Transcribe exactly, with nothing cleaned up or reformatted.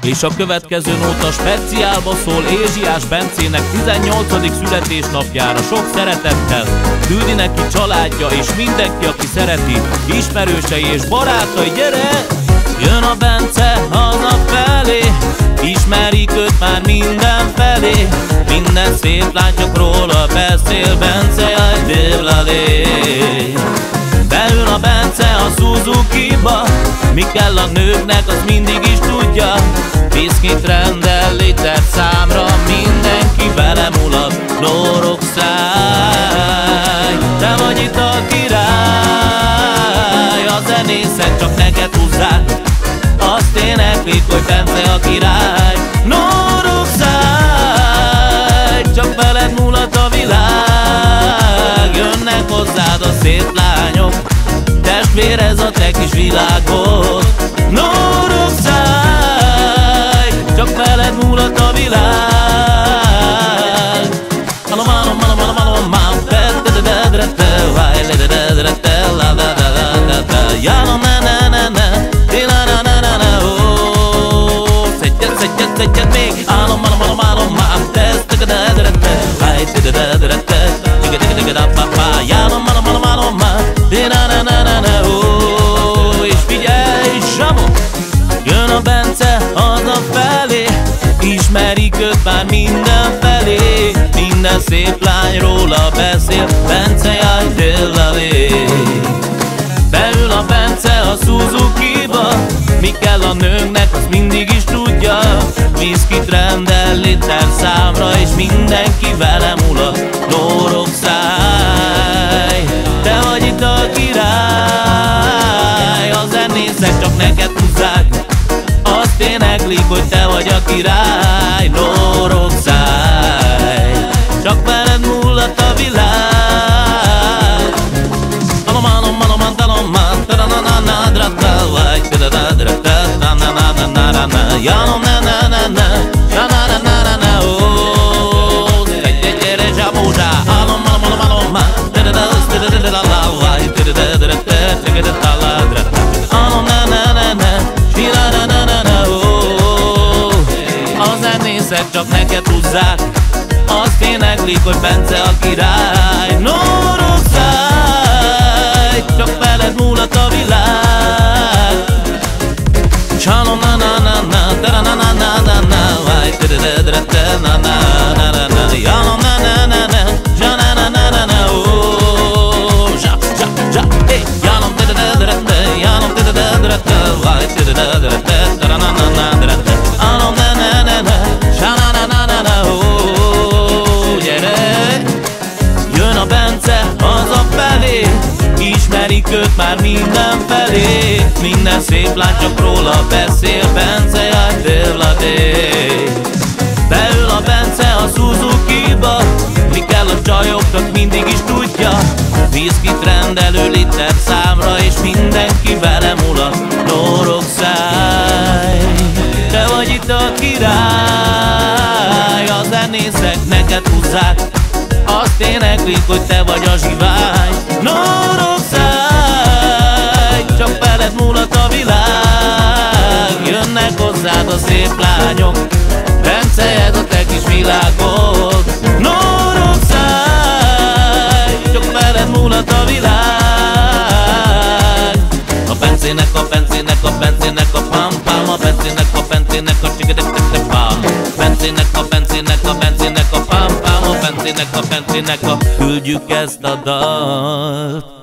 És a következő nóta speciálba szól Ézsiás Bencének tizennyolcadik születésnapjára sok szeretettel. Küldi neki családja és mindenki, aki szereti, ismerősei és barátai, gyere! Jön a Bence hazafelé, ismerik őt már mindenfelé. Minden szép lány csak róla beszél, Bence jaj déllalé. Beül a Bence a Suzuki-ba, mi kell a nőknek, az mindig is tudja. Viszkit rendel liter számra, mindenki vele mulat, lórok száj. Te vagy itt a király, a zenészek csak neked húzzák, azt éneklik, hogy Bence a király. Lórok száj, csak veled mulat a világ. Jönnek hozzád a szép lányok, testvér ez a te kis világod. Lórok száj, csak veled múlott a világ. Malom, malom, malom, malom, malom, malom, jalom, na, na, na, na, na, na, na, na, na, oh, szedjed, szedjed, szedjed még. Álom, malom, malom, malom, malom, tesz, jalom, malom, malom, malom, na, na, na, na, na, oh, és figyelj, zsamo! Jön a Bence hazafelé, ismerik őt már mindenfelé. Minden szép lány róla beszél, Bence jaj déllalé. Beül a Bence a Suzuki-ba, mi kell a nőnknek, az mindig is tudja. Viszkit rendel liter számra, és mindenki vele mulat, lórok száj. Te vagy itt a király, a zenészek csak neked húzzák, azt éneklik, hogy te vagy a király. Lórok száj, csak veled múlott a világ. Alom, alom, alom, alom, jalom, na, na, na, na, na, na, na, na, na, na, oh, gyere, zsabózsá. Alom, alom, alom, alom, alom, na, na, na, na, na, na, na, na, oh. A zenészek csak neked húzzák, azt éneklik, hogy Bence a király. Lórok száj, csak veled múlott a világ. Csalom, na, na, na, na, na, na, na, na, na, na, na, na, na, na, na, jalom, na, na, na, na, ja, na, na, na, na, na, oh, ja, ja, ja, hey, jalom, da, da, da, da, da, jalom, da, da, da, da, da, da, da, da, da, da, da, na, na, na, na, da, alom, na, na, na, na, ja, na, na, na, na, na, oh, gyere! Jön a Bence hazafelé, ismerik őt már mindenfelé. Minden szép lány csak róla beszél, Bence jaj délladé. Beül a Bence a Suzuki-ba, mi kell a csajoknak, mindig is tudja. Viszkit rendelő liter számra, és mindenki vele mulat, lórok száj. Te vagy itt a király, a zenészek neked húzzák, azt éneklik, hogy te vagy a zsivány. Lórok száj, csak veled múlott a világ. Jönnek hozzád a szép lányok, Bence ez a te kis világod. Lórok száj, csak veled múlott a világ. A Bencének, a Bencének, a Bencének a pam-pam, a Bencének, a Bencének a csigadek-tek-tek-pam. Bencének, a Bencének, a Bencének a pam-pam, a Bencének, a Bencének a küldjük ezt a dalt.